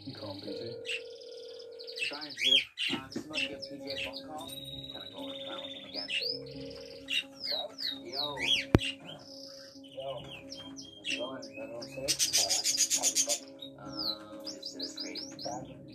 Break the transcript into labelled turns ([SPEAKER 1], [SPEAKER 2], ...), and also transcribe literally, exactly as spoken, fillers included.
[SPEAKER 1] You can't be, too.
[SPEAKER 2] Trying to. Uh, this must be a P J phone call. Kind of going around with him again. Yo. Yo. How's it going? Is everyone safe? Alright. How's it going? Um, this is crazy.